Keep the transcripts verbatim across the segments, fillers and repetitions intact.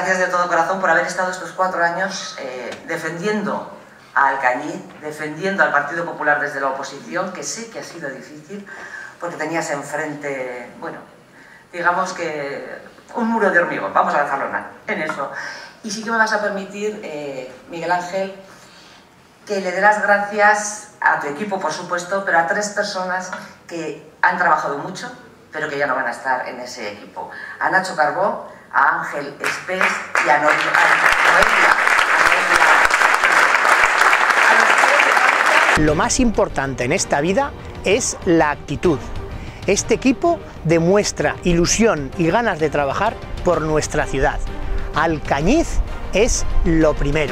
gracias de todo corazón por haber estado estos cuatro años eh, defendiendo a Alcañiz, defendiendo al Partido Popular desde la oposición, que sé que ha sido difícil, porque tenías enfrente, bueno, digamos que un muro de hormigón, vamos a dejarlo en eso. Y sí que me vas a permitir, eh, Miguel Ángel, que le dé las gracias a tu equipo, por supuesto, pero a tres personas que han trabajado mucho, pero que ya no van a estar en ese equipo. A Nacho Carbó, a Ángel Espés y a Noelia. Lo más importante en esta vida es la actitud. Este equipo demuestra ilusión y ganas de trabajar por nuestra ciudad. Alcañiz es lo primero.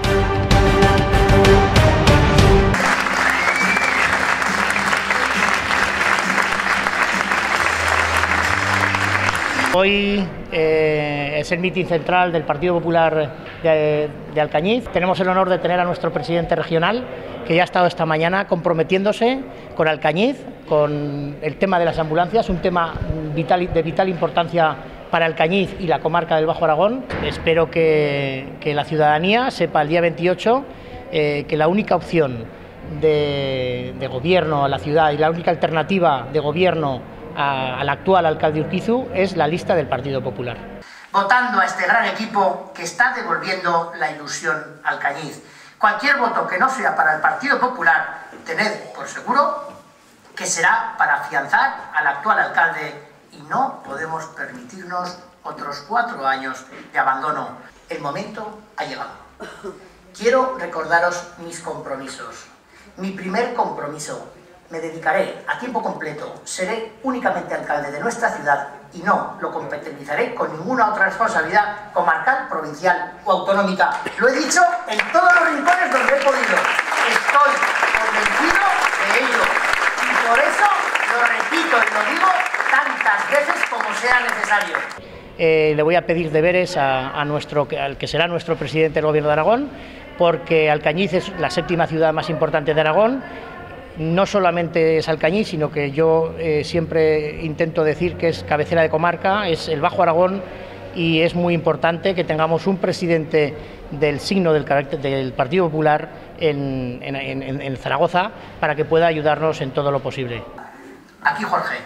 Hoy eh, es el mitin central del Partido Popular de, de Alcañiz. Tenemos el honor de tener a nuestro presidente regional, que ya ha estado esta mañana comprometiéndose con Alcañiz, con el tema de las ambulancias, un tema vital, de vital importancia para Alcañiz y la comarca del Bajo Aragón. Espero que, que la ciudadanía sepa el día veintiocho eh, que la única opción de, de gobierno a la ciudad y la única alternativa de gobierno al actual alcalde Urquizu es la lista del Partido Popular. Votando a este gran equipo que está devolviendo la ilusión a Alcañiz. Cualquier voto que no sea para el Partido Popular, tened por seguro que será para afianzar al actual alcalde, y no podemos permitirnos otros cuatro años de abandono. El momento ha llegado. Quiero recordaros mis compromisos. Mi primer compromiso: me dedicaré a tiempo completo, seré únicamente alcalde de nuestra ciudad y no lo compatibilizaré con ninguna otra responsabilidad comarcal, provincial o autonómica. Lo he dicho en todos los rincones donde he podido. Estoy convencido de ello y por eso lo repito y lo digo tantas veces como sea necesario. Eh, le voy a pedir deberes a, a nuestro, al que será nuestro presidente del Gobierno de Aragón, porque Alcañiz es la séptima ciudad más importante de Aragón. No solamente es Alcañiz, sino que yo eh, siempre intento decir que es cabecera de comarca, es el Bajo Aragón, y es muy importante que tengamos un presidente del signo del, carácter, del Partido Popular en, en, en, en Zaragoza, para que pueda ayudarnos en todo lo posible. Aquí, Jorge,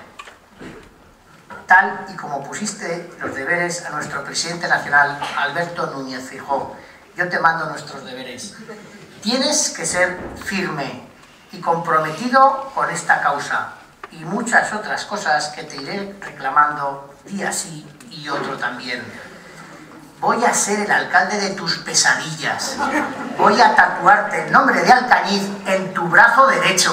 tal y como pusiste los deberes a nuestro presidente nacional, Alberto Núñez Feijóo, yo te mando nuestros deberes. Tienes que ser firme y comprometido con esta causa y muchas otras cosas que te iré reclamando día sí y otro también. Voy a ser el alcalde de tus pesadillas. Voy a tatuarte el nombre de Alcañiz en tu brazo derecho.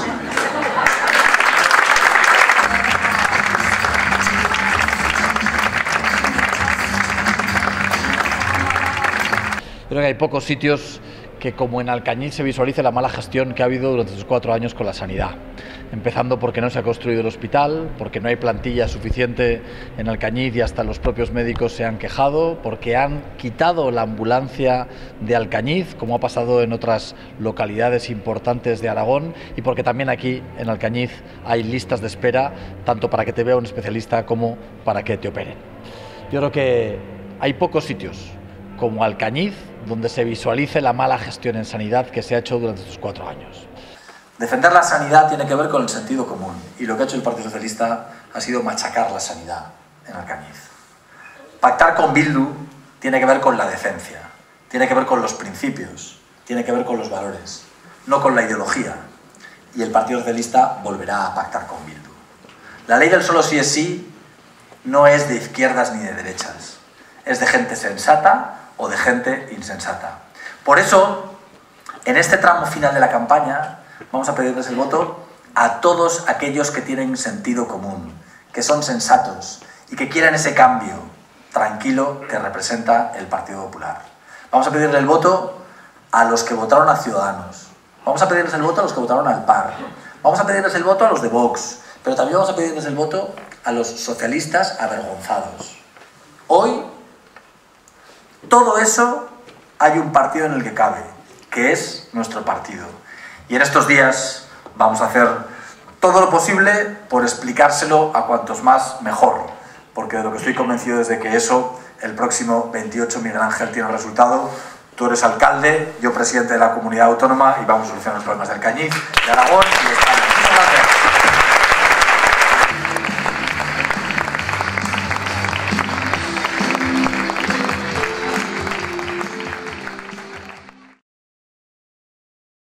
Creo que hay pocos sitios que como en Alcañiz se visualice la mala gestión que ha habido durante estos cuatro años con la sanidad. Empezando porque no se ha construido el hospital, porque no hay plantilla suficiente en Alcañiz y hasta los propios médicos se han quejado, porque han quitado la ambulancia de Alcañiz, como ha pasado en otras localidades importantes de Aragón, y porque también aquí en Alcañiz hay listas de espera, tanto para que te vea un especialista como para que te operen. Yo creo que hay pocos sitios como Alcañiz donde se visualice la mala gestión en sanidad que se ha hecho durante estos cuatro años. Defender la sanidad tiene que ver con el sentido común, y lo que ha hecho el Partido Socialista ha sido machacar la sanidad en Alcañiz. Pactar con Bildu tiene que ver con la decencia, tiene que ver con los principios, tiene que ver con los valores, no con la ideología, y el Partido Socialista volverá a pactar con Bildu. La ley del solo sí es sí no es de izquierdas ni de derechas, es de gente sensata o de gente insensata. Por eso, en este tramo final de la campaña, vamos a pedirles el voto a todos aquellos que tienen sentido común, que son sensatos y que quieren ese cambio tranquilo que representa el Partido Popular. Vamos a pedirle el voto a los que votaron a Ciudadanos. Vamos a pedirles el voto a los que votaron al P A R. Vamos a pedirles el voto a los de Vox. Pero también vamos a pedirles el voto a los socialistas avergonzados. Hoy, todo eso, hay un partido en el que cabe, que es nuestro partido. Y en estos días vamos a hacer todo lo posible por explicárselo a cuantos más mejor, porque de lo que estoy convencido es de que eso el próximo veintiocho Miguel Ángel tiene el resultado. Tú eres alcalde, yo presidente de la comunidad autónoma y vamos a solucionar los problemas del Cañiz, de Aragón y de